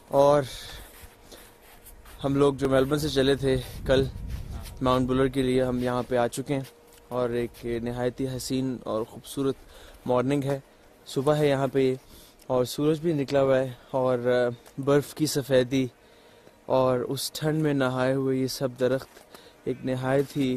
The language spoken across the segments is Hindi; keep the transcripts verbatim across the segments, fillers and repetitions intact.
और हम लोग जो मेलबर्न से चले थे कल माउंट बुलर के लिए, हम यहाँ पे आ चुके हैं और एक नहायत ही हसीन और ख़ूबसूरत मॉर्निंग है, सुबह है यहाँ पे और सूरज भी निकला हुआ है और बर्फ़ की सफ़ेदी और उस ठंड में नहाए हुए ये सब दरख्त एक नहायत ही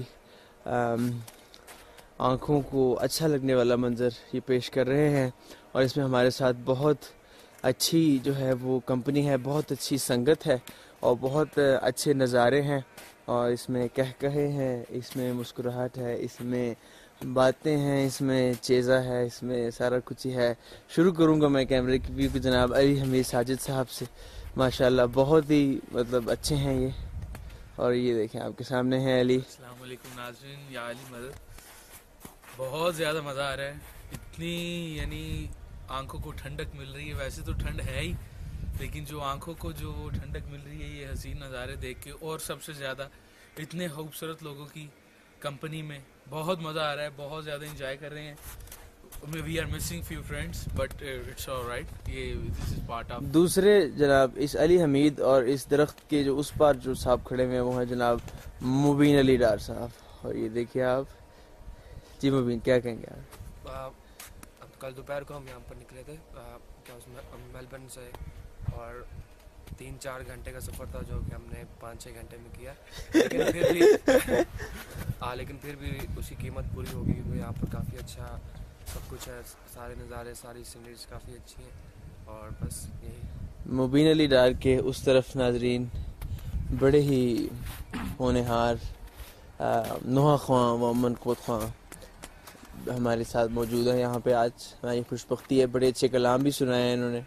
आँखों को अच्छा लगने वाला मंज़र ये पेश कर रहे हैं। और इसमें हमारे साथ बहुत अच्छी जो है वो कंपनी है, बहुत अच्छी संगत है और बहुत अच्छे नज़ारे हैं और इसमें कह कहे हैं, इसमें मुस्कुराहट है, इसमें बातें हैं, इसमें चेज़ा है, इसमें सारा कुछ ही है। शुरू करूँगा मैं कैमरे की व्यू को जनाब अली हमीद साजिद साहब से। माशाल्लाह बहुत ही मतलब अच्छे हैं ये। और ये देखें आपके सामने हैं अली। अस्सलाम वालेकुम नाज़रीन, या अली मदद। बहुत ज़्यादा मज़ा आ रहा है, इतनी यानी आंखों को ठंडक मिल रही है। वैसे तो ठंड है ही, लेकिन जो आंखों को जो ठंडक मिल रही है ये हसीन नज़ारे देख के, और सबसे ज़्यादा इतने खूबसूरत लोगों की कंपनी में बहुत मज़ा आ रहा है, बहुत ज़्यादा इंजॉय कर रहे हैं। We are missing few friends but it's alright, ये दिस इज पार्ट ऑफ। दूसरे जनाब इस अली हमीद और इस दरख्त के जो उस पार जो साहब खड़े हुए हैं वो हैं जनाब मुबीन अली डार साहब। और ये देखिए आप जी मुबीन, क्या कहेंगे आप? कल दोपहर को हम यहाँ पर निकले थे आ, क्या उसमें मेलबर्न से, और तीन चार घंटे का सफ़र था जो कि हमने पाँच छः घंटे में किया, लेकिन फिर भी हाँ लेकिन फिर भी उसकी कीमत पूरी होगी, क्योंकि यहाँ पर काफ़ी अच्छा सब कुछ है, सारे नज़ारे, सारी सीनरीज काफ़ी अच्छी हैं। और बस यही। मुबीन अली डार के उस तरफ नाजरीन बड़े ही होनहार नोहा ख्वां व अमन कोत ख्वां हमारे साथ मौजूद है यहाँ पे। आज हमारी खुशबख्ती है, बड़े अच्छे कलाम भी सुनाए हैं इन्होंने।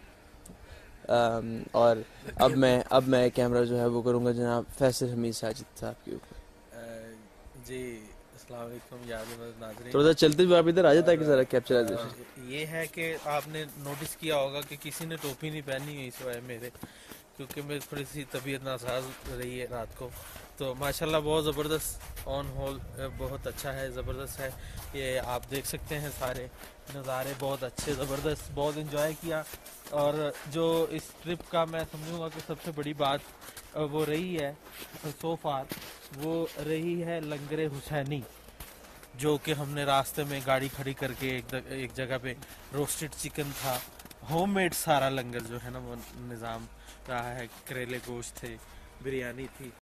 और अब मैं अब मैं कैमरा जो है वो करूँगा जनाब फैसल हमीद साजिद साहब के ऊपर। जी अस्सलाम वालेकुम या अली मदद नाज़रीन। थोड़ा सा चलते हुए आप इधर आ जाए ताकि ज़रा कैप्चर आ जाए। ये है कि आपने नोटिस किया होगा कि किसी ने टोपी नहीं पहनी हुई सिवाय मेरे, क्योंकि मेरी थोड़ी सी तबीयत नासाज रही है रात को। तो माशाल्लाह बहुत ज़बरदस्त ऑन होल बहुत अच्छा है, ज़बरदस्त है। ये आप देख सकते हैं सारे नज़ारे बहुत अच्छे, ज़बरदस्त, बहुत इन्जॉय किया। और जो इस ट्रिप का मैं समझूंगा कि सबसे बड़ी बात वो रही है सो फार, वो रही है लंगरे हुसैनी, जो कि हमने रास्ते में गाड़ी खड़ी करके एक एक जगह पे रोस्टेड चिकन था, होममेड सारा लंगर जो है ना वो निज़ाम रहा है, करेले गोश्त थे, बिरयानी थी।